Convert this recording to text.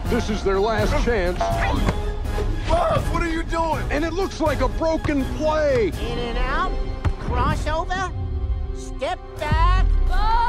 This is their last chance. Boss, what are you doing? And it looks like a broken play. In and out, crossover, step back, goal!